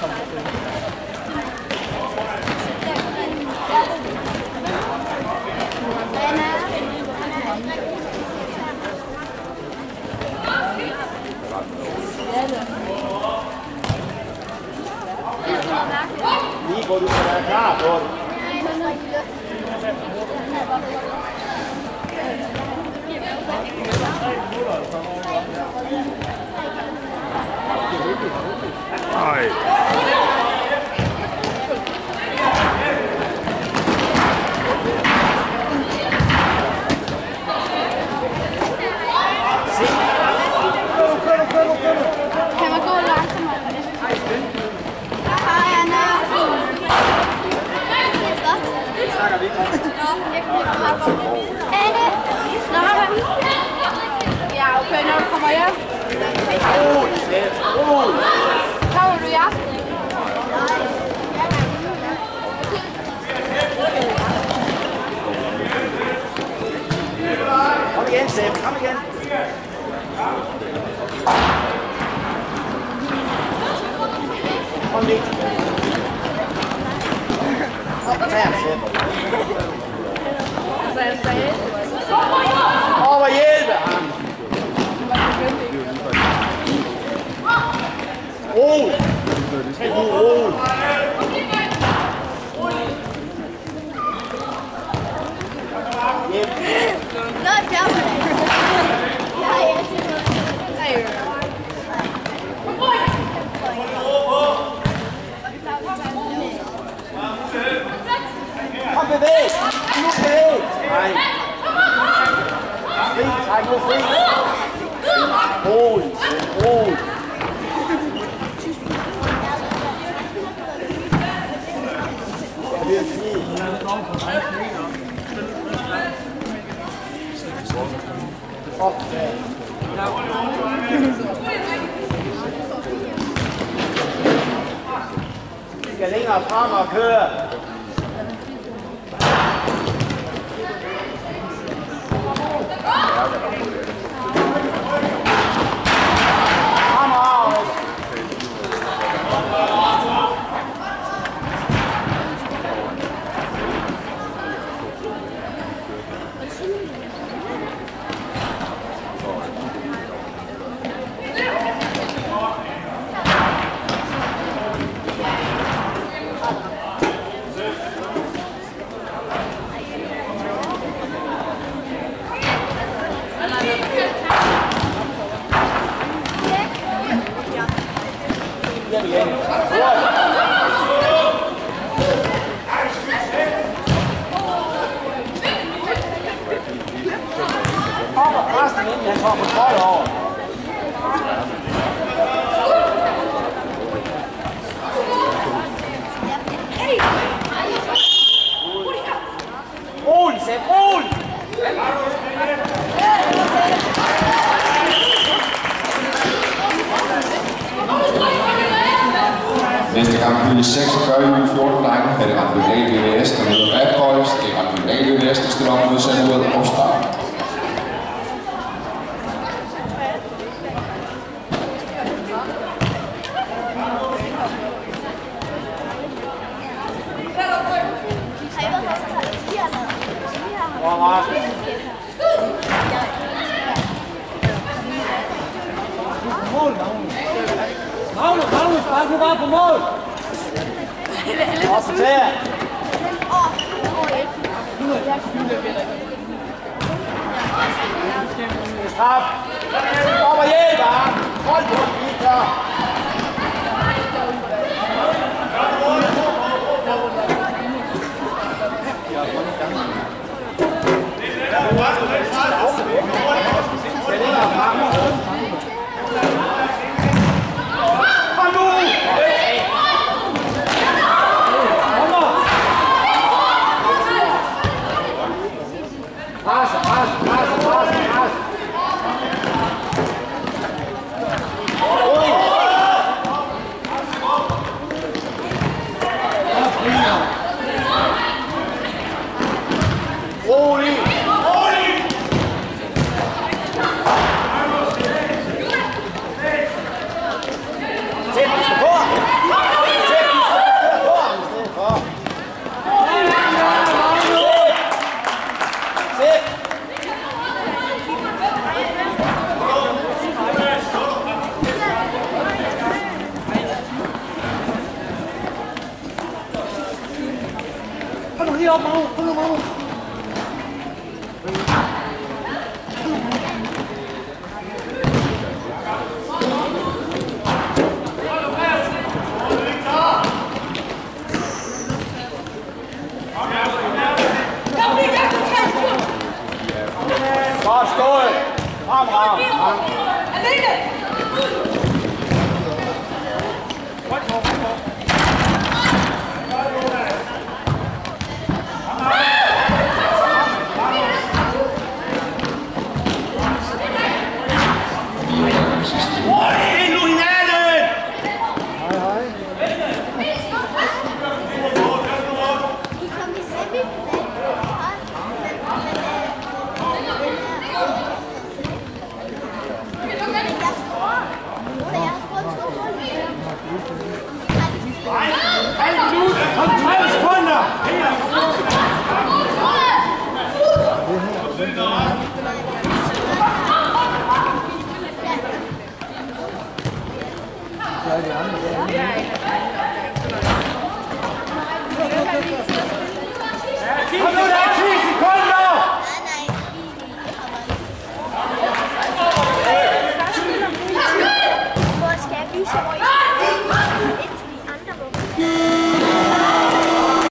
Nico, du skal være klar på det. Nej. Kan man gå langsommere? Hej, Anna. Anne, snakker. Ja, okay, når du kommer hjem. Kommer du i aften? Kom igen, Sepp. Kom igen. Kom lidt. Tag ham, Sepp. Over hjælpe ham. Rol. Tag nu rol. Hjælp. Noget til ham. Kom, bevæg! Nu bevæg! Nej. Fri, træk nu fri. Rol, rol. Det bliver fint. Okay. Vi skal længere frem og køre. Han får kontrol over. Rolig, Sepp, rolig! Næste kamp bliver 46 uge 14 drenge med det regionale VVS, der møder Bad Boys. Det er regionale VVS, der stiller op mod Sandud og Start. Magnus, bare på mål! Også til! Straf! Kom og hjælp ham! Hold på, Victor! lige op, Magnus. Kom nu, Magnus. Godt skål! Ram! Hvor skal jeg vise, hvor I skal ind til de andre vugger?